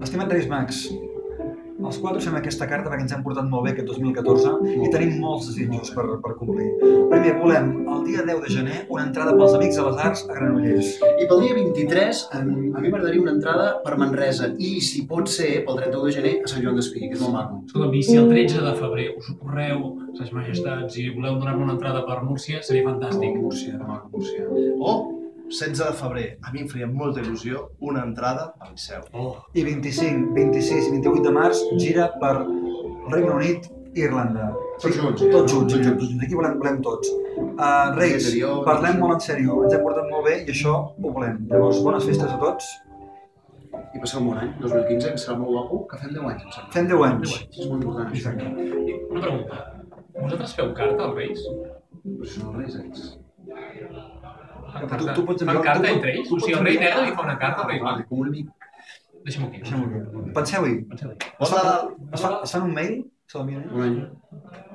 Estimat Reis Mags, els 4 fem aquesta carta perquè ens hem portat molt bé aquest 2014 i tenim molts desitjos per complir. Primer, volem el dia 10 de gener una entrada pels Amics de les Arts a Granollers. I pel dia 23 a mi m'agradaria una entrada per Manresa i, si pot ser, pel 31 de gener a Sant Joan d'Espí, que és molt maco. Escolta'm, i si el 13 de febrer us ocorreu, Ses Majestats, i voleu donar-me una entrada per Múrcia, seria fantàstic. Múrcia, maco, Múrcia. O 16 de febrer, a mi em faria molta il·lusió una entrada al Liceu. I 25, 26 i 28 de març gira per Regne Unit i Irlanda. Tots junts. Tots junts. Aquí volem tots. Reis, parlem molt en sèrio, ens hem portat molt bé i això ho volem. Llavors, bones festes a tots. I passeu un bon any, 2015, que serà molt guapo, que fem 10 anys, em sembla. Fem 10 anys. És molt important, això. Exacte. I una pregunta, vosaltres feu carta als Reis? Però són els Reis X. Tu pots Fan enviar... carta entre ells? O sigui, el rei negre li fa una carta al rei blanc. Com un amic. Deixa'm-ho aquí. Penseu-hi. Penseu-hi. Es fan un mail? Se l'envien? Un any.